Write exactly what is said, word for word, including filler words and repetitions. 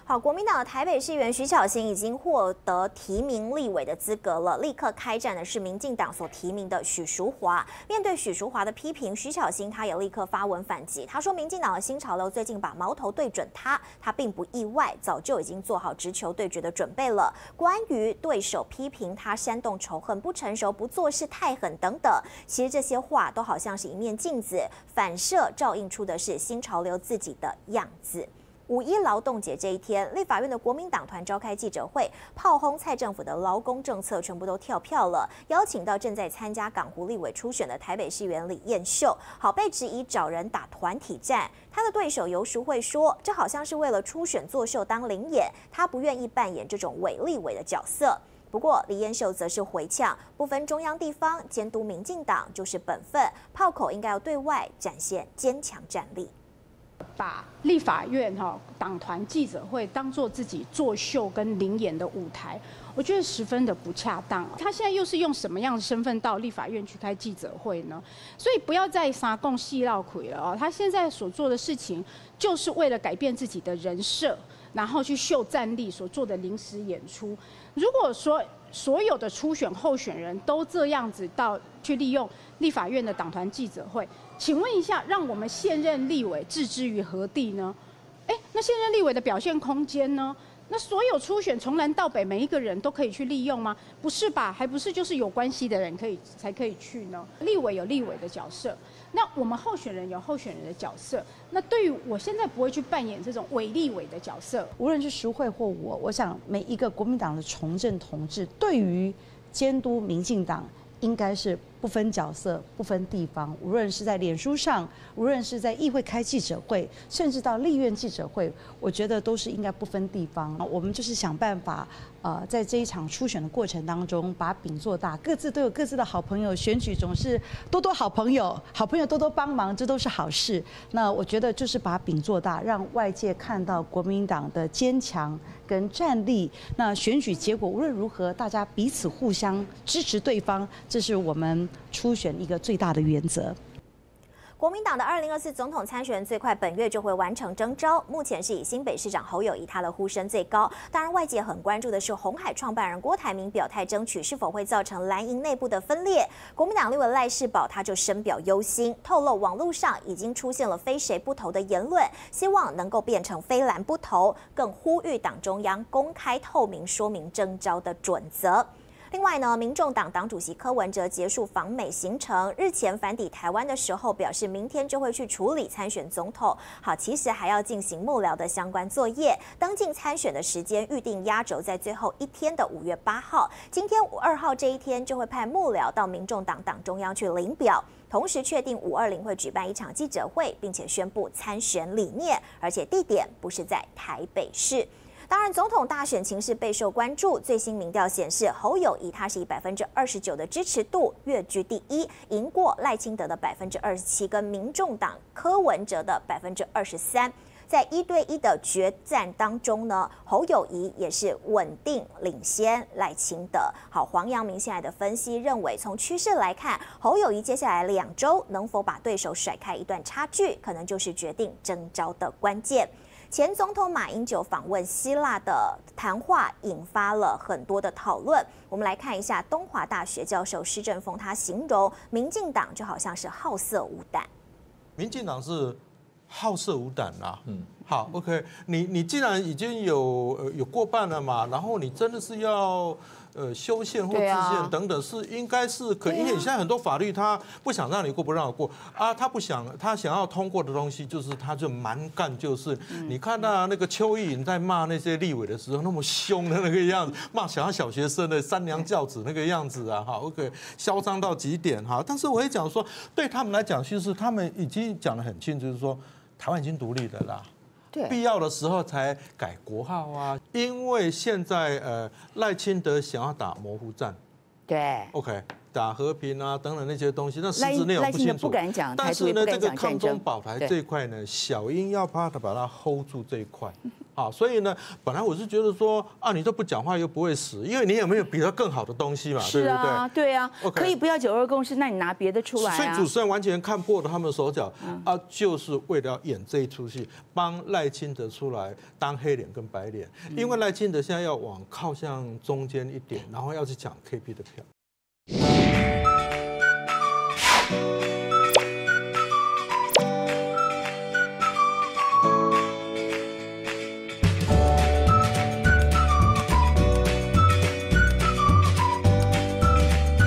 好，国民党的台北市议员徐巧芯已经获得提名立委的资格了，立刻开战的是民进党所提名的许淑华。面对许淑华的批评，徐巧芯他也立刻发文反击，他说民进党的新潮流最近把矛头对准他，他并不意外，早就已经做好直球对决的准备了。关于对手批评他煽动仇恨、不成熟、不做事太狠等等，其实这些话都好像是一面镜子，反射照映出的是新潮流自己的样子。五一劳动节这一天，立法院的国民党团召开记者会，炮轰蔡政府的劳工政策全部都跳票了，邀请到正在参加港湖立委初选的台北市议员李彦秀，好被质疑找人打团体战。他的对手游淑慧说，这好像是为了初选作秀当灵演，他不愿意扮演这种伪立委的角色。不过李彦秀则是回呛，不分中央地方，监督民进党就是本分，炮口应该要对外展现坚强战力。 把立法院哈党团记者会当作自己作秀跟灵演的舞台，我觉得十分的不恰当。他现在又是用什么样的身份到立法院去开记者会呢？所以不要再撒共戏闹鬼了哦。他现在所做的事情，就是为了改变自己的人设，然后去秀战力所做的临时演出。如果说所有的初选候选人都这样子到去利用立法院的党团记者会，请问一下，让我们现任立委置之于何地呢？哎，那现任立委的表现空间呢？那所有初选从南到北每一个人都可以去利用吗？不是吧？还不是就是有关系的人可以才可以去呢？立委有立委的角色，那我们候选人有候选人的角色。那对于我现在不会去扮演这种伪立委的角色。 无论是淑慧或我，我想每一个国民党的从政同志，对于监督民进党，应该是不分角色、不分地方，无论是在脸书上，无论是在议会开记者会，甚至到立院记者会，我觉得都是应该不分地方。我们就是想办法，呃，在这一场初选的过程当中，把饼做大，各自都有各自的好朋友，选举总是多多好朋友，好朋友多多帮忙，这都是好事。那我觉得就是把饼做大，让外界看到国民党的坚强跟战力。那选举结果无论如何，大家彼此互相支持对方，这是我们初选一个最大的原则。 国民党的二零二四总统参选最快本月就会完成征召，目前是以新北市长侯友宜他的呼声最高。当然，外界很关注的是鸿海创办人郭台铭表态争取是否会造成蓝营内部的分裂。国民党立委赖士葆他就深表忧心，透露网络上已经出现了非谁不投的言论，希望能够变成非蓝不投，更呼吁党中央公开透明说明征召的准则。另外呢，民众党党主席柯文哲结束访美行程，日前返抵台湾的时候，表示明天就会去处理参选总统。好，其实还要进行幕僚的相关作业。登记参选的时间预定压轴在最后一天的五月八号，今天五二号这一天就会派幕僚到民众党党中央去领表。同时确定五二零会举办一场记者会，并且宣布参选理念，而且地点不是在台北市。当然，总统大选情势备受关注。最新民调显示，侯友宜他是以百分之二十九的支持度跃居第一，赢过赖清德的百分之二十七，跟民众党柯文哲的百分之二十三。在一对一的决战当中呢，侯友宜也是稳定领先赖清德。好，黄阳明现在的分析认为，从趋势来看，侯友宜接下来两周能否把对手甩开一段差距，可能就是决定征召的关键。前总统马英九访问希腊的谈话引发了很多的讨论。我们来看一下东华大学教授施正峰，他形容民进党就好像是好色无胆。 民进党是好色无胆啦，嗯，好 ，OK， 你你既然已经有呃有过半了嘛，然后你真的是要呃修宪或制宪等等，是应该是可以，因为你现在很多法律他不想让你过不让你过啊，他不想他想要通过的东西就是他就蛮干，就是你看到那个邱意莹在骂那些立委的时候那么凶的那个样子，骂小小学生的三娘教子那个样子啊，哈 ，OK， 嚣张到极点哈。但是我也讲说，对他们来讲，其实他们已经讲得很清楚，就是说台湾已经独立了啦。必要的时候才改国号啊，因为现在呃赖清德想要打模糊战， 对 ，OK， 打和平啊等等那些东西，那实质内容不清楚。 不敢讲， 但是呢，这个抗中保台这一块呢，小英要怕他把它 hold 住这一块。好，所以呢，本来我是觉得说啊，你都不讲话又不会死，因为你有没有比他更好的东西嘛，对不对？ 是啊，对啊，可以不要九二共识，那你拿别的出来啊。 所以主持人完全看破了他们手脚啊，就是为了要演这一出戏，帮赖清德出来当黑脸跟白脸，因为赖清德现在要往靠向中间一点，然后要去抢 K P 的票。